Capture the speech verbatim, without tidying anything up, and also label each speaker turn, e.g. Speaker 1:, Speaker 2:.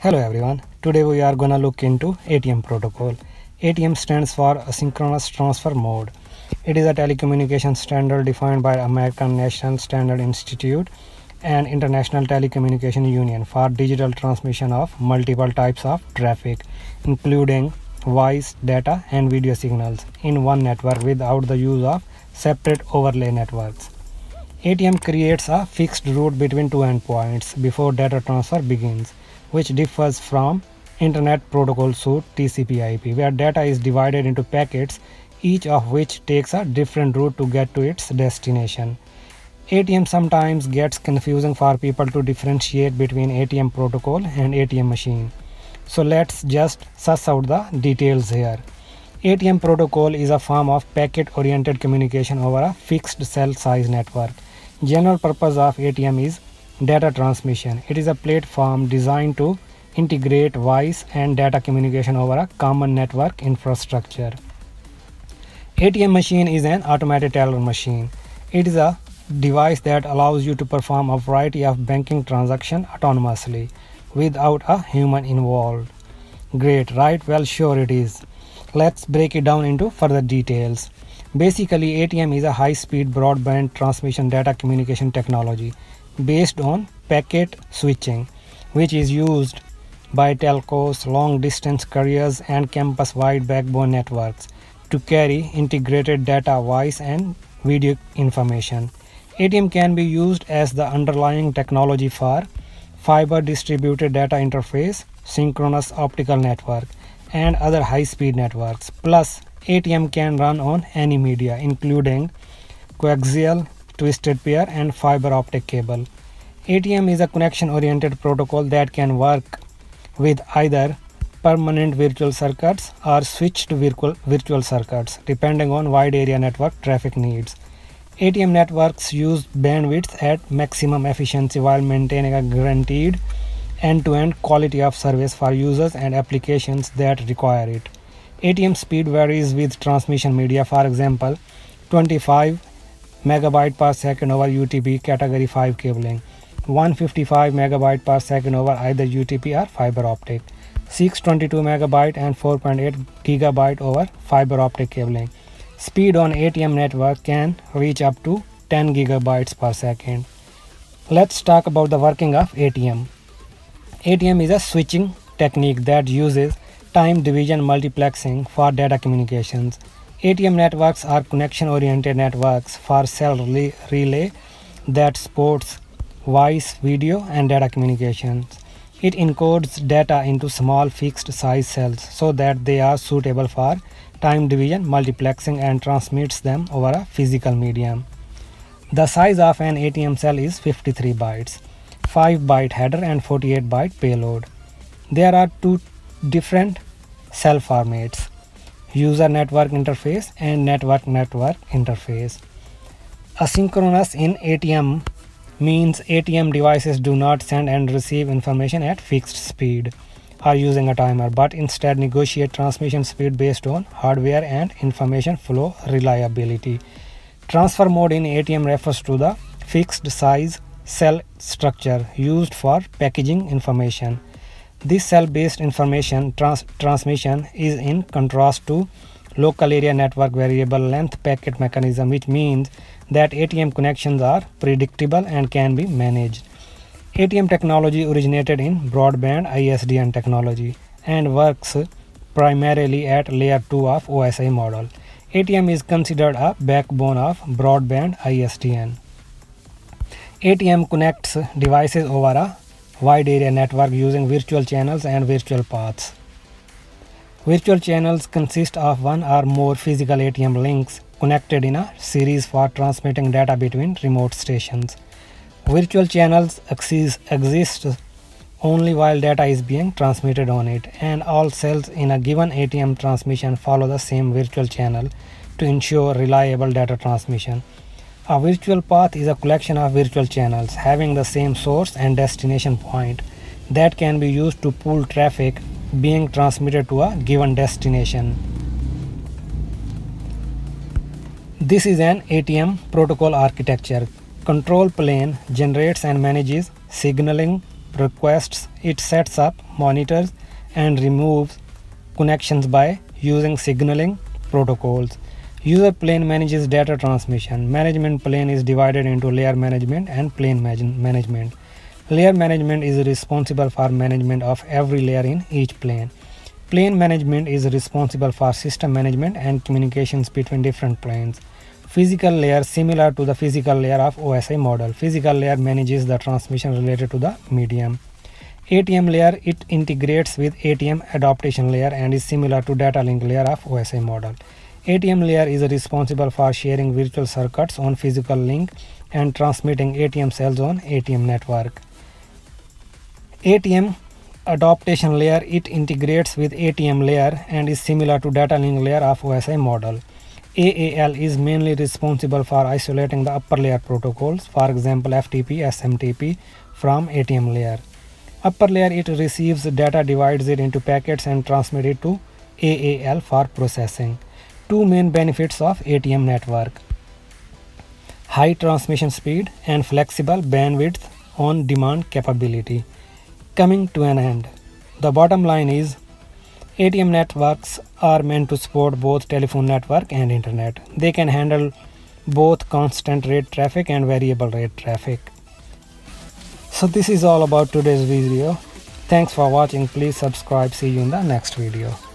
Speaker 1: Hello everyone, today we are gonna look into A T M protocol. A T M stands for Asynchronous Transfer Mode. It is a telecommunication standard defined by American National Standard Institute and International Telecommunication Union for digital transmission of multiple types of traffic, including voice, data and video signals in one network without the use of separate overlay networks. A T M creates a fixed route between two endpoints before data transfer begins, which differs from Internet Protocol Suite T C P I P, where data is divided into packets, each of which takes a different route to get to its destination. A T M sometimes gets confusing for people to differentiate between A T M protocol and A T M machine. So let's just suss out the details here. A T M protocol is a form of packet-oriented communication over a fixed cell size network. General purpose of A T M is data transmission. It is a platform designed to integrate voice and data communication over a common network infrastructure. A T M machine is an automated teller machine. It is a device that allows you to perform a variety of banking transactions autonomously without a human involved. Great, right? Well, sure it is. Let's break it down into further details. Basically, A T M is a high-speed broadband transmission data communication technology based on packet switching, which is used by telcos, long-distance carriers, and campus-wide backbone networks to carry integrated data, voice, and video information. A T M can be used as the underlying technology for fiber distributed data interface, synchronous optical network, and other high-speed networks. Plus, A T M can run on any media, including coaxial, twisted pair, and fiber optic cable. A T M is a connection-oriented protocol that can work with either permanent virtual circuits or switched virtual, virtual circuits, depending on wide area network traffic needs. A T M networks use bandwidth at maximum efficiency while maintaining a guaranteed end-to-end quality of service for users and applications that require it. A T M speed varies with transmission media. For example, twenty-five megabyte per second over U T P category five cabling, one hundred fifty-five megabyte per second over either U T P or fiber optic, six hundred twenty-two megabyte and four point eight gigabyte over fiber optic cabling. Speed on A T M network can reach up to ten gigabytes per second. Let's talk about the working of A T M. A T M is a switching technique that uses time division multiplexing for data communications. A T M networks are connection-oriented networks for cell relay that supports voice, video, and data communications. It encodes data into small fixed size cells so that they are suitable for time division multiplexing and transmits them over a physical medium. The size of an A T M cell is fifty-three bytes, five byte header and forty-eight byte payload. There are two different cell formats: user network interface and network network interface. Asynchronous in A T M means A T M devices do not send and receive information at fixed speed or using a timer, but instead negotiate transmission speed based on hardware and information flow reliability. Transfer mode in A T M refers to the fixed size cell structure used for packaging information. This cell-based information trans transmission is in contrast to local area network variable length packet mechanism, which means that A T M connections are predictable and can be managed. A T M technology originated in broadband I S D N technology and works primarily at layer two of O S I model. A T M is considered a backbone of broadband I S D N. A T M connects devices over a wide area network using virtual channels and virtual paths. Virtual channels consist of one or more physical A T M links connected in a series for transmitting data between remote stations. Virtual channels exist only while data is being transmitted on it, and all cells in a given A T M transmission follow the same virtual channel to ensure reliable data transmission. A virtual path is a collection of virtual channels having the same source and destination point that can be used to pool traffic being transmitted to a given destination. This is an A T M protocol architecture. Control plane generates and manages signaling requests, it sets up, monitors, and removes connections by using signaling protocols. User plane manages data transmission. Management plane is divided into layer management and plane management. Layer management is responsible for management of every layer in each plane. Plane management is responsible for system management and communications between different planes. Physical layer similar to the physical layer of O S I model. Physical layer manages the transmission related to the medium. A T M layer, it integrates with A T M adaptation layer and is similar to data link layer of O S I model. A T M layer is responsible for sharing virtual circuits on physical link and transmitting A T M cells on A T M network. A T M adaptation layer, it integrates with A T M layer and is similar to data link layer of O S I model. A A L is mainly responsible for isolating the upper layer protocols, for example F T P, S M T P, from A T M layer. Upper layer, it receives data, divides it into packets and transmits it to A A L for processing. Two main benefits of A T M network: high transmission speed and flexible bandwidth on demand capability. Coming to an end, the bottom line is A T M networks are meant to support both telephone network and internet. They can handle both constant rate traffic and variable rate traffic. So this is all about today's video. Thanks for watching. Please subscribe. See you in the next video.